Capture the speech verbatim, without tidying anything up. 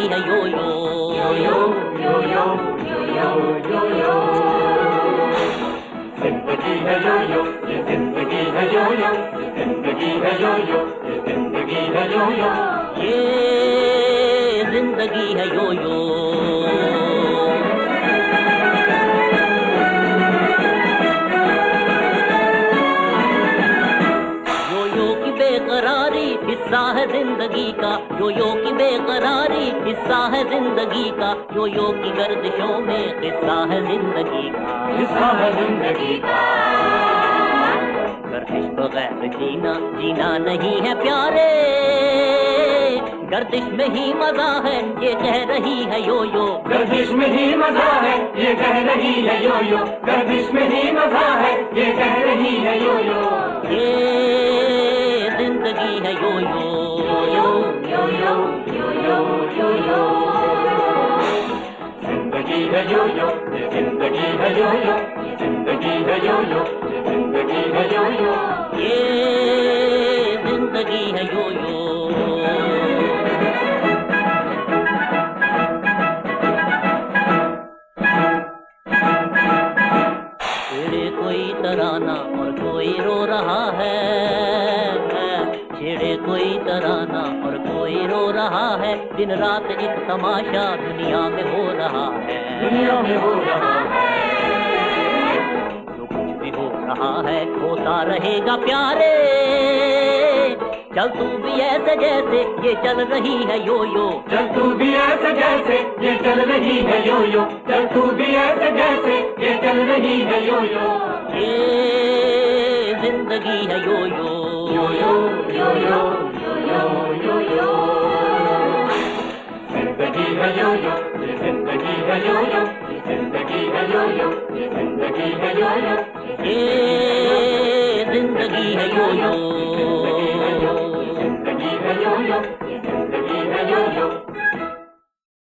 है यो यो यो यो यो यो यो यो यो जिंदगी है यो यो, ये जिंदगी है यो यो, ये जिंदगी है यो यो, ये जिंदगी है यो यो, ये जिंदगी है यो यो। यो यो की बेकरारी हिस्सा है जिंदगी का, यो यो की बेकरारी हिस्सा है जिंदगी का, यो यो की गर्दिशों में हिस्सा है जिंदगी का, हिस्सा है जिंदगी का। गर्दिश बगैर जीना जीना नहीं है प्यारे, गर्दिश में ही मजा है ये कह रही है यो यो, गर्दिश में ही मजा है ये कह रही है यो यो, गर्दिश में ही मजा है ये कह रही है यो यो, ये जिंदगी है यो यो यो यो यो यो यो यो यो जिंदगी है यो यो, ये जिंदगी है यो यो, ये जिंदगी है यो यो, ये जिंदगी है यो यो, ये जिंदगी है यो यो। छेड़े कोई तराना और कोई रो रहा है, छेड़े कोई तराना और कोई रो रहा है, दिन रात एक तमाशा दुनिया में हो रहा है, दुनिया में हो रहा है, जो कुछ भी हो रहा है होता रहेगा प्यारे, चल तू भी ऐसे जैसे ये चल रही है यो यो, चल तू भी ऐसे जैसे ये चल रही है यो यो, चल तू भी ऐसे जैसे ये चल रही है यो यो, ये जिंदगी है यो यो यो यो यो यो यो यो यो जिंदगी है यो यो, ये जिंदगी है यो यो, ये जिंदगी है यो यो, ये जिंदगी है यो यो, ये जिंदगी है यो यो, जिंदगी है यो यो।